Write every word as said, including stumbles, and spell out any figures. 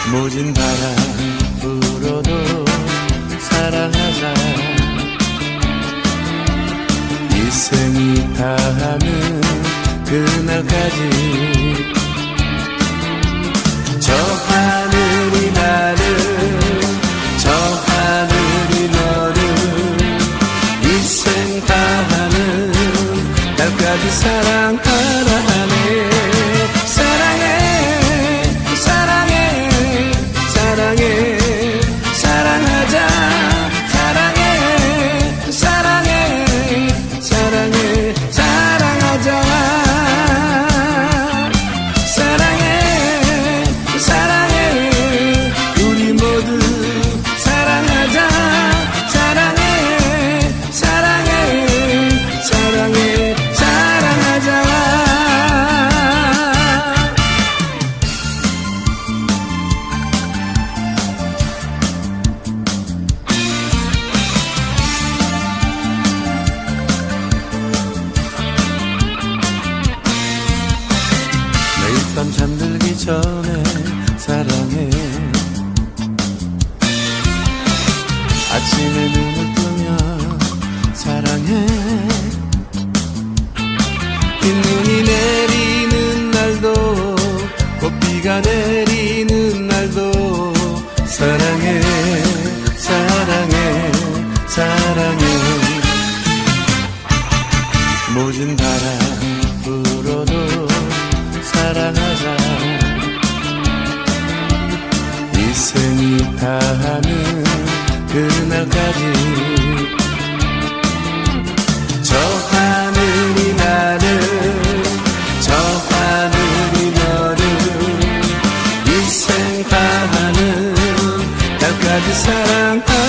모진 바람 불어도 사랑하자. 일생이 다하는 그날까지 저 하늘이 나를, 저 하늘이 너를 일생 다하는 날까지 사랑하라 하네. 사랑해 사랑해 사랑해 사랑하자. 사랑해 사랑해 사랑해 사랑하자. 사랑해 사랑해 우리 모두 사랑하자. 사랑해 사랑해 사랑해 사랑하자. 매일 밤 잠들기 전에 사랑해. 아침에 눈을 뜨면 사랑해. 흰눈이 내리는 날도 꽃비가 내리는 날도 사랑해 사랑해 사랑해. 모진 바람 불어도 사랑하자. 일생이 다하는 그날까지 저 하늘이 나를, 저 하늘이 너를 일생 다하는 날까지 사랑하자.